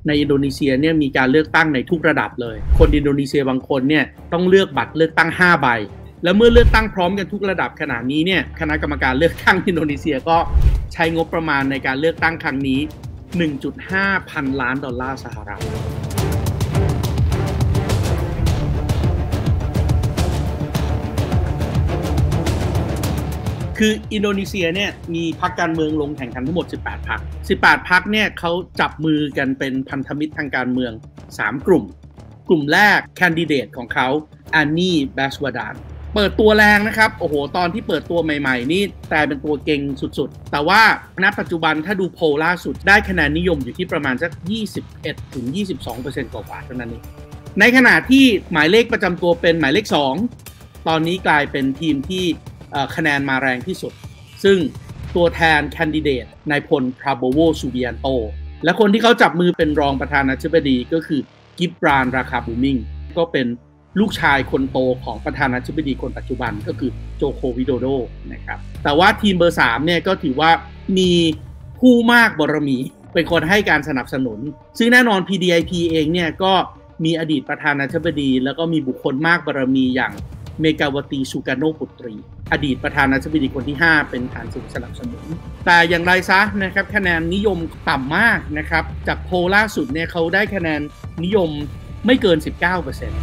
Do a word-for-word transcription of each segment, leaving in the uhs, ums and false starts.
ในอินโดนีเซียเนี่ยมีการเลือกตั้งในทุกระดับเลยคนอินโดนีเซียบางคนเนี่ยต้องเลือกบัตรเลือกตั้งห้าใบแล้วเมื่อเลือกตั้งพร้อมกันทุกระดับขนาดนี้เนี่ยคณะกรรมการเลือกตั้งอินโดนีเซียก็ใช้งบประมาณในการเลือกตั้งครั้งนี้ หนึ่งจุดห้า พันล้านดอลลาร์สหรัฐคืออินโดนีเซียเนี่ยมีพรรคการเมืองลงแข่งขันทั้งหมดสิบแปดพรรคสิบแปดพรรคเนี่ยเขาจับมือกันเป็นพันธมิตรทางการเมืองสามกลุ่มกลุ่มแรกแคนดิเดตของเขาอานีแบสวาดานเปิดตัวแรงนะครับโอ้โหตอนที่เปิดตัวใหม่ๆนี่แต่เป็นตัวเก่งสุดๆแต่ว่าณปัจจุบันถ้าดูโพลล่าสุดได้คะแนนนิยมอยู่ที่ประมาณสัก ยี่สิบเอ็ดถึงยี่สิบสองเปอร์เซ็นต์ กว่าๆเท่านั้นเองในขณะที่หมายเลขประจำตัวเป็นหมายเลขสองตอนนี้กลายเป็นทีมที่คะแนนมาแรงที่สุดซึ่งตัวแทนแคนดิเดตนายพลพราโบโวซูบิยันโตและคนที่เขาจับมือเป็นรองประธานาธิบดีก็คือกิบรานราคาบูมิงก็เป็นลูกชายคนโตของประธานาธิบดีคนปัจจุบันก็คือโจโควิโดโดนะครับแต่ว่าทีมเบอร์สามเนี่ยก็ถือว่ามีผู้มากบารมีเป็นคนให้การสนับสนุนซึ่งแน่นอน พี ดี ไอ พี เองเนี่ยก็มีอดีตประธานาธิบดีแล้วก็มีบุคคลมากบารมีอย่างเมกาวตีสุการโนปุตรีอดีตประธานาธิบดีคนที่ห้าเป็นฐานเสียงสนับสนุนแต่อย่างไรซะนะครับคะแนนนิยมต่ำมากนะครับจากโพลล่าสุดเนี่ยเขาได้คะแนนนิยมไม่เกิน สิบเก้าเปอร์เซ็นต์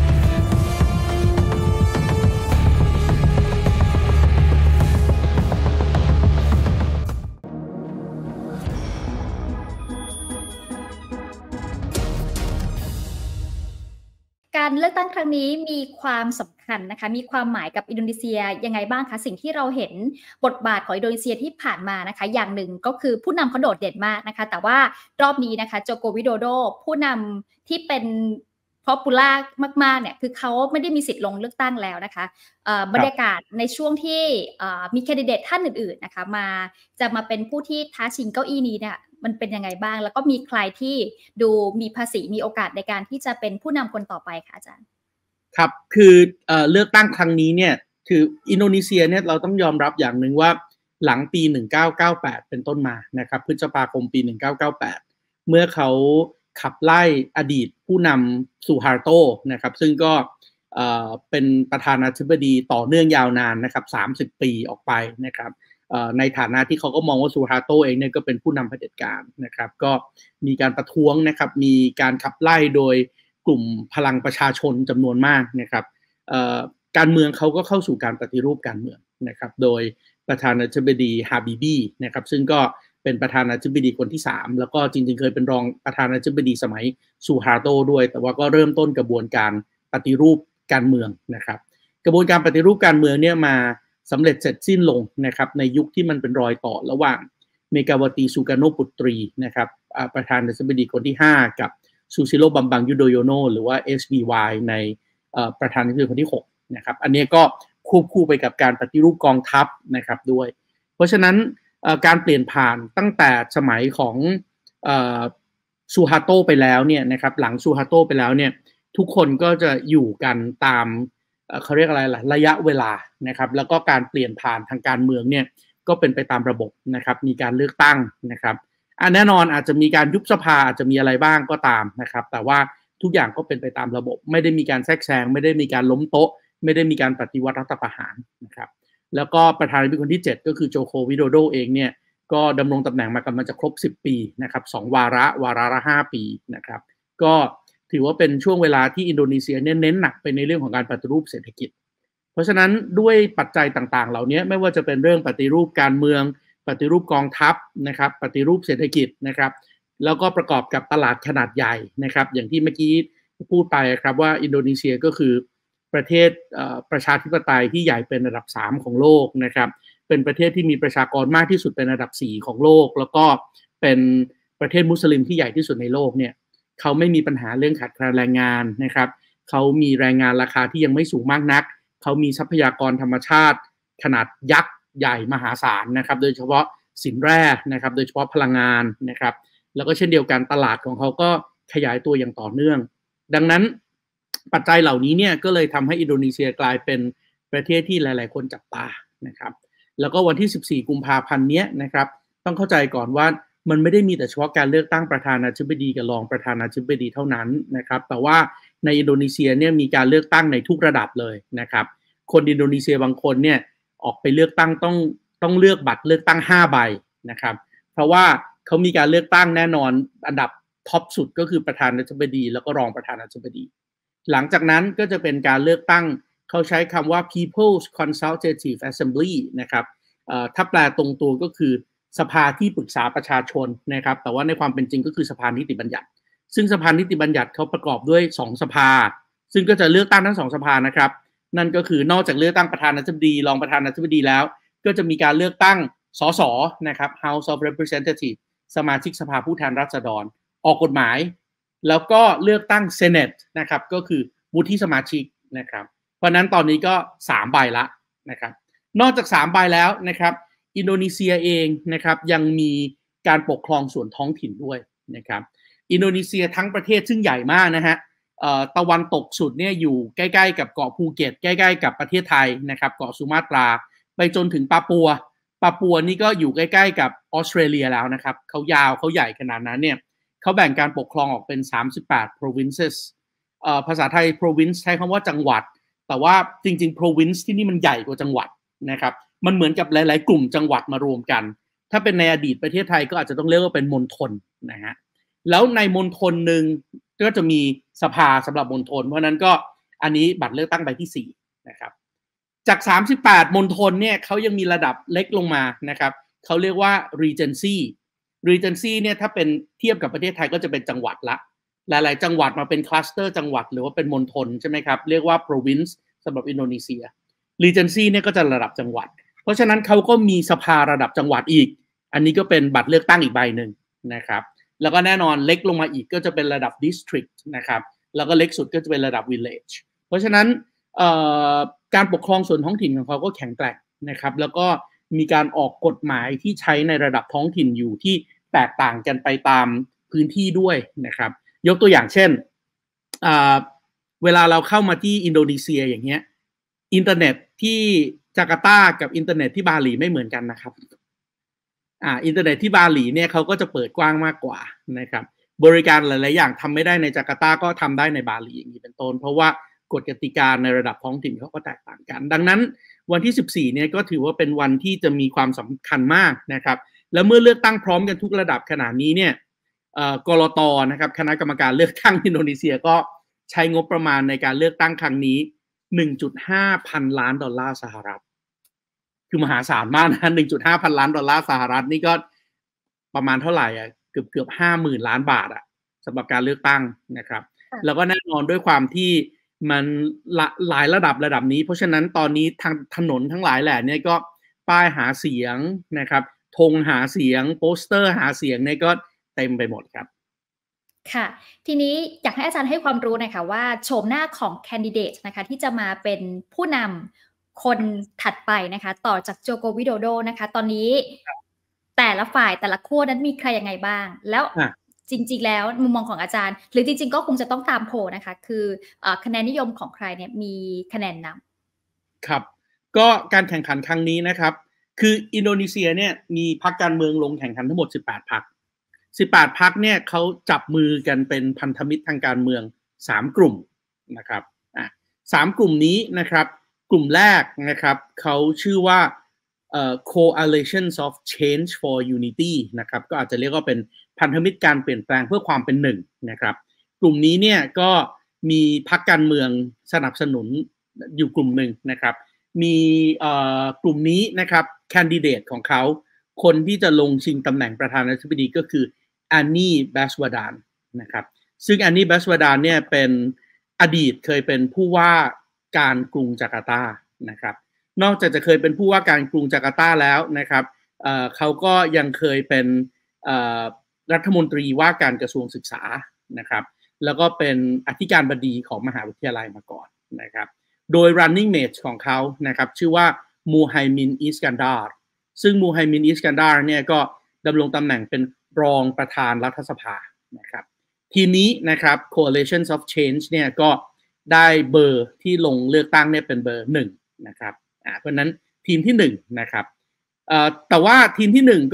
การเลือกตั้งครั้งนี้มีความสำคัญนะคะมีความหมายกับอินโดนีเซียยังไงบ้างคะสิ่งที่เราเห็นบทบาทของอินโดนีเซียที่ผ่านมานะคะอย่างหนึ่งก็คือผู้นำเขาโดดเด่นมากนะคะแต่ว่ารอบนี้นะคะโจโกวิโดโดผู้นำที่เป็นป๊อปปูล่ามากๆเนี่ยคือเขาไม่ได้มีสิทธิ์ลงเลือกตั้งแล้วนะคะบรรยากาศในช่วงที่มีแคนดิเดตท่านอื่นๆนะคะมาจะมาเป็นผู้ที่ท้าชิงเก้าอี้นี้เนี่ยมันเป็นยังไงบ้างแล้วก็มีใครที่ดูมีภาษีมีโอกาสในการที่จะเป็นผู้นำคนต่อไปคะอาจารย์ครับคือเอ่อเลือกตั้งครั้งนี้เนี่ยคืออินโดนีเซียเนี่ยเราต้องยอมรับอย่างหนึ่งว่าหลังปีหนึ่งพันเก้าร้อยเก้าสิบแปดเป็นต้นมานะครับพฤษภาคมปีหนึ่งพันเก้าร้อยเก้าสิบแปดเมื่อเขาขับไล่อดีตผู้นำซูฮาร์โตนะครับซึ่งก็เอ่อเป็นประธานาธิบดีต่อเนื่องยาวนานนะครับสามสิบปีออกไปนะครับในฐานะที่เขาก็มองว่าซูฮาร์โตเองเนี่ยก็เป็นผู้นำเผด็จการนะครับก็มีการประท้วงนะครับมีการขับไล่โดยกลุ่มพลังประชาชนจำนวนมากนะครับการเมืองเขาก็เข้าสู่การปฏิรูปการเมืองนะครับโดยประธานาธิบดีฮาบิบีนะครับซึ่งก็เป็นประธานาธิบดีคนที่สามแล้วก็จริงๆเคยเป็นรองประธานาธิบดีสมัยซูฮาร์โตด้วยแต่ว่าก็เริ่มต้นกระบวนการปฏิรูปการเมืองนะครับกระบวนการปฏิรูปการเมืองเนี่ยมาสำเร็จเสร็จสิ้นลงนะครับในยุคที่มันเป็นรอยต่อระหว่างเมกาวตีสุการโนปุตรีนะครับประธานาธิบดีคนที่ห้ากับซูซิโรบัมบังยุโดโยโนหรือว่า เอส บี วาย ในประธานาธิบดีคนที่หกนะครับอันนี้ก็ควบคู่ไปกับการปฏิรูปกองทัพนะครับด้วยเพราะฉะนั้นการเปลี่ยนผ่านตั้งแต่สมัยของซูฮาโตไปแล้วเนี่ยนะครับหลังซูฮาโตไปแล้วเนี่ยทุกคนก็จะอยู่กันตามเขาเรียกอะไรล่ะระยะเวลานะครับแล้วก็การเปลี่ยนผ่านทางการเมืองเนี่ยก็เป็นไปตามระบบนะครับมีการเลือกตั้งนะครับอ่ะแน่นอนอาจจะมีการยุบสภาอาจจะมีอะไรบ้างก็ตามนะครับแต่ว่าทุกอย่างก็เป็นไปตามระบบไม่ได้มีการแทรกแซงไม่ได้มีการล้มโต๊ะไม่ได้มีการปฏิวัติรัฐประหารนะครับแล้วก็ประธานาธิบดีคนที่เจ็ดก็คือโจโควิโดโดเองเนี่ยก็ดำรงตำแหน่งมากำลังจะครบสิบปีนะครับสองวาระวาระละห้าปีนะครับก็ถือว่าเป็นช่วงเวลาที่อินโดนีเซียเน้นหนักไปในเรื่องของการปฏิรูปเศรษฐกิจเพราะฉะนั้นด้วยปัจจัยต่างๆเหล่านี้ไม่ว่าจะเป็นเรื่องปฏิรูปการเมืองปฏิรูปกองทัพนะครับปฏิรูปเศรษฐกิจนะครับแล้วก็ประกอบกับตลาดขนาดใหญ่นะครับอย่างที่เมื่อกี้พูดไปครับว่าอินโดนีเซียก็คือประเทศประชาธิปไตยที่ใหญ่เป็นอันดับสามของโลกนะครับเป็นประเทศที่มีประชากรมากที่สุดเป็นอันดับสี่ของโลกแล้วก็เป็นประเทศมุสลิมที่ใหญ่ที่สุดในโลกเนี่ยเขาไม่มีปัญหาเรื่องขาดแคลนแรงงานนะครับเขามีแรงงานราคาที่ยังไม่สูงมากนักเขามีทรัพยากรธรรมชาติขนาดยักษ์ใหญ่มหาศาลนะครับโดยเฉพาะสินแร่นะครับโดยเฉพาะพลังงานนะครับแล้วก็เช่นเดียวกันตลาดของเขาก็ขยายตัวอย่างต่อเนื่องดังนั้นปัจจัยเหล่านี้เนี่ยก็เลยทำให้อินโดนีเซียกลายเป็นประเทศที่หลายๆคนจับตานะครับแล้วก็วันที่สิบสี่กุมภาพันธ์เนี้ยนะครับต้องเข้าใจก่อนว่ามันไม่ได้มีแต่เฉพาะการเลือกตั้งประธานาธิบดีกับรองประธานาธิบดีเท่านั้นนะครับแต่ว่าในอินโดนีเซียเนี่ยมีการเลือกตั้งในทุกระดับเลยนะครับคนอินโดนีเซียบางคนเนี่ยออกไปเลือกตั้งต้องต้องเลือกบัตรเลือกตั้งห้าใบนะครับเพราะว่าเขามีการเลือกตั้งแน่นอนอันดับท็อปสุดก็คือประธานาธิบดีแล้วก็รองประธานาธิบดีหลังจากนั้นก็จะเป็นการเลือกตั้งเขาใช้คำว่า People's Consultative Assembly นะครับถ้าแปลตรงตัวก็คือสภาที่ปรึกษาประชาชนนะครับแต่ว่าในความเป็นจริงก็คือสภานิติบัญญัติซึ่งสภานิติบัญญัติเขาประกอบด้วยสองสภาซึ่งก็จะเลือกตั้งทั้งสองสภานะครับนั่นก็คือนอกจากเลือกตั้งประธานาธิบดีรองประธานาธิบดีแล้วก็จะมีการเลือกตั้งสสนะครับ House of Representatives สมาชิกสภาผู้แทนราษฎรออกกฎหมายแล้วก็เลือกตั้ง Senate นะครับก็คือวุฒิสมาชิกนะครับเพราะนั้นตอนนี้ก็สามใบละนะครับนอกจากสามใบแล้วนะครับอินโดนีเซียเองนะครับยังมีการปกครองส่วนท้องถิ่นด้วยนะครับอินโดนีเซียทั้งประเทศซึ่งใหญ่มากนะฮะตะวันตกสุดเนี่ยอยู่ใกล้ๆกับเกาะภูเก็ตใกล้ๆกับประเทศไทยนะครับเกาะสุมาตราไปจนถึงปาปัวปาปัวนี่ก็อยู่ใกล้ๆกับออสเตรเลียแล้วนะครับเขายาวเขาใหญ่ขนาดนั้นเนี่ยเขาแบ่งการปกครองออกเป็นสามสิบแปด provinces เอ่อภาษาไทย province ใช้คำว่าจังหวัดแต่ว่าจริงๆ province ที่นี่มันใหญ่กว่าจังหวัดนะครับมันเหมือนกับหลายๆกลุ่มจังหวัดมารวมกันถ้าเป็นในอดีตประเทศไทยก็อาจจะต้องเรียกว่าเป็นมณฑลนะฮะแล้วในมณฑลหนึ่งก็จะมีสภาสำหรับมณฑลเพราะนั้นก็อันนี้บัตรเลือกตั้งใบที่สี่นะครับจากสามสิบแปดมณฑลเนี่ยเขายังมีระดับเล็กลงมานะครับเขาเรียกว่า regency regency เนี่ยถ้าเป็นเทียบกับประเทศไทยก็จะเป็นจังหวัดละหลายๆจังหวัดมาเป็นคลัสเตอร์จังหวัดหรือว่าเป็นมณฑลใช่ไหมครับเรียกว่า province สำหรับอินโดนีเซีย regency เนี่ยก็จะระดับจังหวัดเพราะฉะนั้นเขาก็มีสภาระดับจังหวัดอีกอันนี้ก็เป็นบัตรเลือกตั้งอีกใบหนึ่งนะครับแล้วก็แน่นอนเล็กลงมาอีกก็จะเป็นระดับ district นะครับแล้วก็เล็กสุดก็จะเป็นระดับ village เพราะฉะนั้นการปกครองส่วนท้องถิ่นของเขาก็แข็งแกร่งนะครับแล้วก็มีการออกกฎหมายที่ใช้ในระดับท้องถิ่นอยู่ที่แตกต่างกันไปตามพื้นที่ด้วยนะครับยกตัวอย่างเช่นเวลาเราเข้ามาที่อินโดนีเซียอย่างเงี้ยอินเทอร์เน็ตที่จาการ์ตากับอินเทอร์เน็ตที่บาหลีไม่เหมือนกันนะครับอ่าอินเทอร์เน็ตที่บาหลีเนี่ยเขาก็จะเปิดกว้างมากกว่านะครับบริการหลายๆอย่างทำไม่ได้ในจาการ์ตาก็ทำได้ในบาหลีอย่างนี้เป็นต้นเพราะว่ากฎกติกาในระดับท้องถิ่นเขาก็แตกต่างกันดังนั้นวันที่สิบสี่เนี่ยก็ถือว่าเป็นวันที่จะมีความสำคัญมากนะครับแล้วเมื่อเลือกตั้งพร้อมกันทุกระดับขนาดนี้เนี่ยกลต.นะครับคณะกรรมการเลือกตั้งอินโดนีเซียก็ใช้งบประมาณในการเลือกตั้งครั้งนี้ หนึ่งจุดห้า พันล้านดอลลาร์สหรัฐคือมหาศาลมากนะ หนึ่งจุดห้า พันล้านดอลลาร์สหรัฐนี่ก็ประมาณเท่าไหร่อ่ะเกือบเกือบห้าหมื่นล้านบาทอ่ะสำหรับการเลือกตั้งนะครับแล้วก็แน่นอนด้วยความที่มันหลายระดับระดับนี้เพราะฉะนั้นตอนนี้ทางถนนทั้งหลายแหล่เนี่ยก็ป้ายหาเสียงนะครับธงหาเสียงโปสเตอร์หาเสียงเนี่ยก็เต็มไปหมดครับค่ะทีนี้อยากให้อาจารย์ให้ความรู้หน่อยค่ะว่าโฉมหน้าของแคนดิเดตนะคะที่จะมาเป็นผู้นำคนถัดไปนะคะต่อจากโจโกวิโดโดนะคะตอนนี้แต่ละฝ่ายแต่ละขั้วนั้นมีใครยังไงบ้างแล้วจริงๆแล้วมุมมองของอาจารย์หรือจริงๆก็คงจะต้องตามโพลนะคะคือคะแนนนิยมของใครเนี่ยมีคะแนนนำครับก็การแข่งขันครั้งนี้นะครับคืออินโดนีเซียเนี่ยมีพรรคการเมืองลงแข่งขันทั้งหมดสิบแปดพรรคสิบแปดพรรคเนี่ยเขาจับมือกันเป็นพันธมิตรทางการเมืองสามกลุ่มนะครับอ่ะสามกลุ่มนี้นะครับกลุ่มแรกนะครับเขาชื่อว่าเอ่อ Coalitions of Change for Unity นะครับก็อาจจะเรียกว่าเป็นพันธมิตรการเปลี่ยนแปลงเพื่อความเป็นหนึ่งนะครับกลุ่มนี้เนี่ยก็มีพรรคการเมืองสนับสนุนอยู่กลุ่มหนึ่งนะครับมีเอ่อกลุ่มนี้นะครับแคนดิเดตของเขาคนที่จะลงชิงตำแหน่งประธานาธิบดีก็คือแอนนี่แบสวาดานนะครับซึ่งแอนนี่แบสวาดานเนี่ยเป็นอดีตเคยเป็นผู้ว่าการกรุงจาการ์ตานะครับนอกจากจะเคยเป็นผู้ว่าการกรุงจาการ์ตาแล้วนะครับ เอ่อ เขาก็ยังเคยเป็นรัฐมนตรีว่าการกระทรวงศึกษานะครับแล้วก็เป็นอธิการบดีของมหาวิทยาลัยมาก่อนนะครับโดย running mate ของเขานะครับชื่อว่ามูไฮมินอิสกันดาร์ซึ่งมูไฮมินอิสกันดาร์เนี่ยก็ดำรงตำแหน่งเป็นรองประธานรัฐสภานะครับทีนี้นะครับ Coalitions of Change เนี่ยก็ได้เบอร์ที่ลงเลือกตั้งเนี่ยเป็นเบอร์หนึ่งนะครับอ่าเพราะนั้นทีมที่หนึ่งนะครับเอ่อแต่ว่าทีมที่หนึ่งก็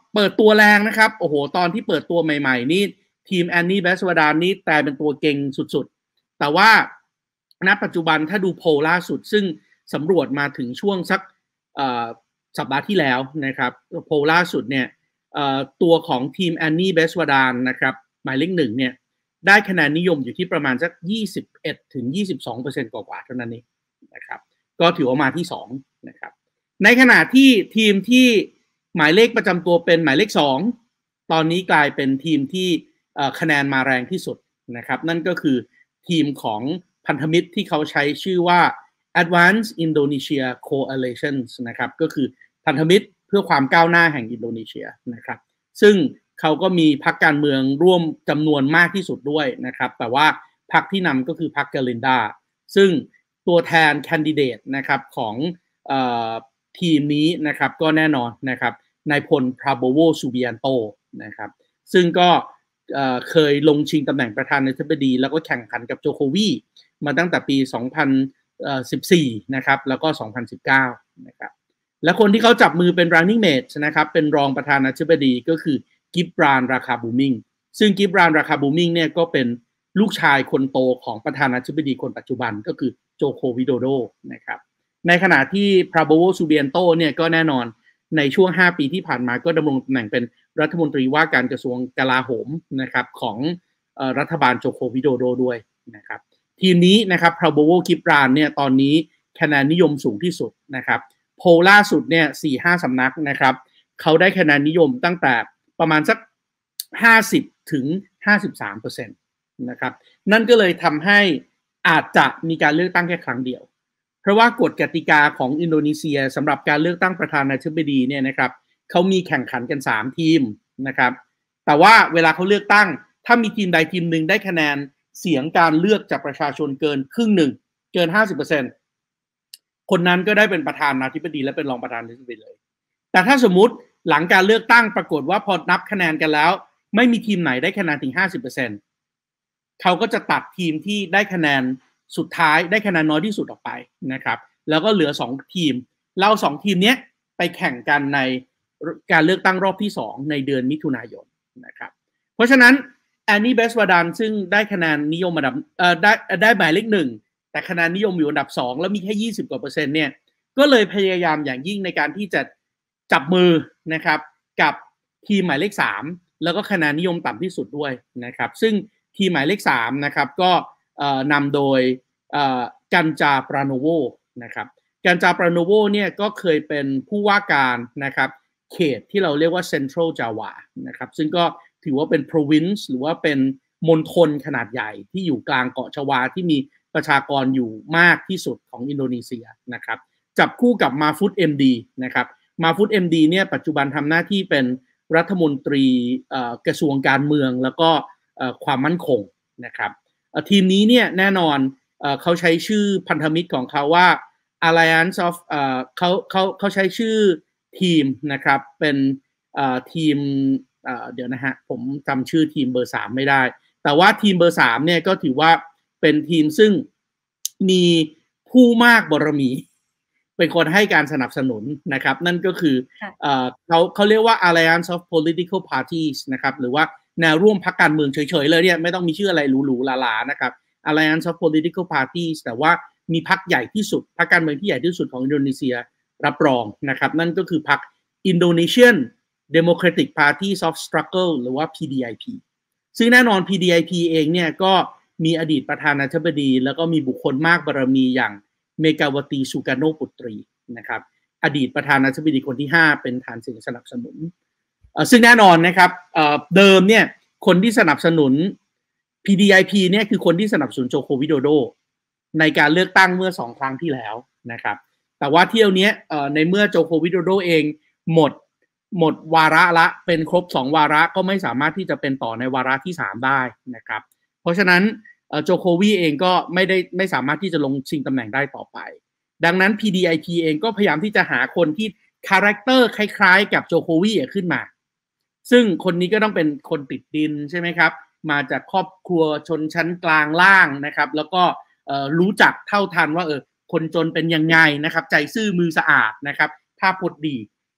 เปิดตัวแรงนะครับโอ้โหตอนที่เปิดตัวใหม่ๆนี่ทีมแอนนี่เบสวดานนี่แต่เป็นตัวเก่งสุดๆแต่ว่าณปัจจุบันถ้าดูโพลล่าสุดซึ่งสำรวจมาถึงช่วงสักสัปดาห์ที่แล้วนะครับโพลล่าสุดเนี่ยตัวของทีมแอนนี่เบสวดานนะครับหมายเลขหนึ่งเนี่ยได้คะแนนนิยมอยู่ที่ประมาณสัก ยี่สิบเอ็ดถึงยี่สิบสองเปอร์เซ็นต์ กว่าๆเท่านั้นเองนะครับก็ถือว่ามาที่สองนะครับในขณะที่ทีมที่หมายเลขประจำตัวเป็นหมายเลขสองตอนนี้กลายเป็นทีมที่คะแนนมาแรงที่สุดนะครับนั่นก็คือทีมของพันธมิตรที่เขาใช้ชื่อว่า Advanced Indonesia Coalition นะครับก็คือพันธมิตรเพื่อความก้าวหน้าแห่งอินโดนีเซียนะครับซึ่งเขาก็มีพรรคการเมืองร่วมจำนวนมากที่สุดด้วยนะครับแต่ว่าพรรคที่นำก็คือพรรคเกลินดาซึ่งตัวแทนแคนดิเดตนะครับของเอ่อทีมนี้นะครับก็แน่นอนนะครับนายพลพราโบโวซูบิยันโตนะครับซึ่งก็เอ่อเคยลงชิงตำแหน่งประธานาธิบดีแล้วก็แข่งขันกับโจโควีมาตั้งแต่ปีสองพันสิบสี่นะครับแล้วก็สองพันสิบเก้านะครับและคนที่เขาจับมือเป็น running mate นะครับเป็นรองประธานาธิบดีก็คือกิบรานราคาบูมิงซึ่งกิบรานราคาบูมิงเนี่ยก็เป็นลูกชายคนโตของประธานาธิบดีคนปัจจุบันก็คือโจโควิโดโดนะครับในขณะที่พราโบโวซูเบียนโตเนี่ยก็แน่นอนในช่วงห้าปีที่ผ่านมาก็ดำรงตำแหน่งเป็นรัฐมนตรีว่าการกระทรวงกลาโหมนะครับของเอ่อรัฐบาลโจโควิโดโดด้วยนะครับทีมนี้นะครับพราโบโวกิบรานเนี่ยตอนนี้คะแนนนิยมสูงที่สุดนะครับโพลล่าสุดเนี่ย สี่ห้า สำนักนะครับเขาได้คะแนนนิยมตั้งแต่ประมาณสักห้าสิบถึงห้าสิบสามเปอร์เซ็นต์ นะครับนั่นก็เลยทำให้อาจจะมีการเลือกตั้งแค่ครั้งเดียวเพราะว่ากฎกติกาของอินโดนีเซียสำหรับการเลือกตั้งประธานาธิบดีเนี่ยนะครับเขามีแข่งขันกันสามทีมนะครับแต่ว่าเวลาเขาเลือกตั้งถ้ามีทีมใดทีมหนึ่งได้คะแนนเสียงการเลือกจากประชาชนเกินครึ่งหนึ่งเกิน ห้าสิบเปอร์เซ็นต์ คนนั้นก็ได้เป็นประธานาธิบดีและเป็นรองประธานาธิบดีเลยแต่ถ้าสมมุติหลังการเลือกตั้งปรากฏว่าพอนับคะแนนกันแล้วไม่มีทีมไหนได้คะแนนถึง ห้าสิบเปอร์เซ็นต์ เขาก็จะตัดทีมที่ได้คะแนนสุดท้ายได้คะแนนน้อยที่สุดออกไปนะครับแล้วก็เหลือสองทีมเราสองทีมนี้ไปแข่งกันในการเลือกตั้งรอบที่สองในเดือนมิถุนายนนะครับเพราะฉะนั้นแอนนี่เบสวาดานซึ่งได้คะแนนนิยมอันดับเอ่อได้ได้หมายเลขหนึ่งแต่คะแนนนิยมอยู่อันดับสองแล้วมีแค่ยี่สิบกว่าเปอร์เซ็นต์เนี่ยก็เลยพยายามอย่างยิ่งในการที่จะจับมือนะครับกับทีมหมายเลขสามแล้วก็คะแนนนิยมต่ำที่สุดด้วยนะครับซึ่งทีมหมายเลขสามนะครับก็นำโดยกันจาปราโนโวนะครับกันจาปราโนโวเนี่ยก็เคยเป็นผู้ว่าการนะครับเขตที่เราเรียกว่า Central Java นะครับซึ่งก็ถือว่าเป็น province หรือว่าเป็นมณฑลขนาดใหญ่ที่อยู่กลางเกาะชวาที่มีประชากรอยู่มากที่สุดของอินโดนีเซียนะครับจับคู่กับมาฟุต เอ็ม ดี นะครับมาฟุต เอ็ม ดี เนี่ยปัจจุบันทำหน้าที่เป็นรัฐมนตรีกระทรวงการเมืองแล้วก็ความมั่นคงนะครับทีมนี้เนี่ยแน่นอนเขาใช้ชื่อพันธมิตรของเขาว่า Alliance of เขาเขาเขาใช้ชื่อทีมนะครับเป็นทีมเดี๋ยวนะฮะผมจำชื่อทีมเบอร์สามไม่ได้แต่ว่าทีมเบอร์สามเนี่ยก็ถือว่าเป็นทีมซึ่งมีผู้มากบารมีเป็นคนให้การสนับสนุนนะครับนั่นก็คือเขาเขาเรียกว่า Alliance of Political Parties นะครับหรือว่าแนวร่วมพรรคการเมืองเฉยๆเลยเนี่ยไม่ต้องมีชื่ออะไรหรูๆหลาๆนะครับ Alliance of Political Parties แต่ว่ามีพรรคใหญ่ที่สุดพรรคการเมืองที่ใหญ่ที่สุดของอินโดนีเซียรับรองนะครับนั่นก็คือพรรค Indonesian Democratic Parties of Struggle หรือว่า พี ดี ไอ พี ซึ่งแน่นอน พี ดี ไอ พี เองเนี่ยก็มีอดีตประธานาธิบดีแล้วก็มีบุคคลมากบารมีอย่างเมกาวตีสุการโนปุตรีนะครับอดีตประธานาธิบดีคนที่ห้าเป็นฐานเสียงสนับสนุนซึ่งแน่นอนนะครับเดิมเนี่ยคนที่สนับสนุน พี ดี ไอ พี เนี่ยคือคนที่สนับสนุนโจโควิโดโดในการเลือกตั้งเมื่อสองครั้งที่แล้วนะครับแต่ว่าเที่ยวนี้ในเมื่อโจโควิโดโดเองหมดหมดวาระละเป็นครบสองวาระก็ไม่สามารถที่จะเป็นต่อในวาระที่สามได้นะครับเพราะฉะนั้นโจโควีเองก็ไม่ได้ไม่สามารถที่จะลงชิงตำแหน่งได้ต่อไปดังนั้น พี ดี ไอ พี เองก็พยายามที่จะหาคนที่คาแรคเตอร์คล้ายๆกับโจโควีขึ้นมาซึ่งคนนี้ก็ต้องเป็นคนติดดินใช่ไหมครับมาจากครอบครัวชนชั้นกลางล่างนะครับแล้วก็รู้จักเท่าทันว่าเออคนจนเป็นยังไงนะครับใจซื่อมือสะอาดนะครับภาพพจน์ดี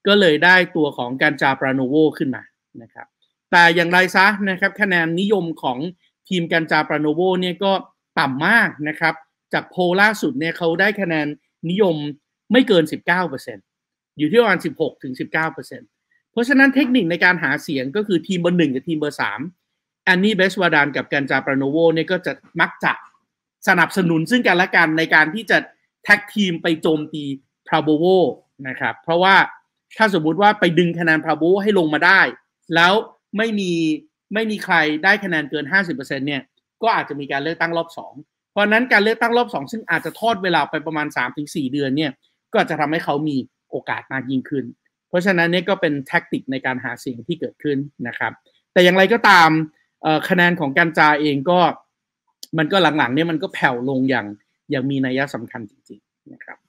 ก็เลยได้ตัวของการจาปราโนโวขึ้นมานะครับแต่อย่างไรซะนะครับคะแนนนิยมของทีมการจาปราโนโวเนี่ยก็ต่ำมากนะครับจากโพลล่าสุดเนี่ยเขาได้คะแนนนิยมไม่เกิน สิบเก้าเปอร์เซ็นต์ อยู่ที่ประมาณ สิบหกถึงสิบเก้าเปอร์เซ็นต์ เพราะฉะนั้นเทคนิคในการหาเสียงก็คือทีมเบอร์หนึ่งกับทีมเบอร์สามแอนนี่เบสวาดานกับการจาปราโนโวเนี่ยก็จะมักจะสนับสนุนซึ่งกันและกันในการที่จะแท็กทีมไปโจมตีพราโบโวนะครับเพราะว่าถ้าสมมุติว่าไปดึงคะแนนพราโบโวให้ลงมาได้แล้วไม่มีไม่มีใครได้คะแนนเกิน ห้าสิบเปอร์เซ็นต์ เนี่ยก็อาจจะมีการเลือกตั้งรอบสองเพราะนั้นการเลือกตั้งรอบสองซึ่งอาจจะทอดเวลาไปประมาณ สามถึงสี่ เดือนเนี่ยก็จะทำให้เขามีโอกาสมากยิ่งขึ้นเพราะฉะนั้นนี่ก็เป็นแท็กติกในการหาเสียงที่เกิดขึ้นนะครับแต่อย่างไรก็ตามคะแนนของการจาเองก็มันก็หลังๆเนี่ยมันก็แผ่วลงอย่างอย่างมีนัยสำคัญจริงๆนะครับ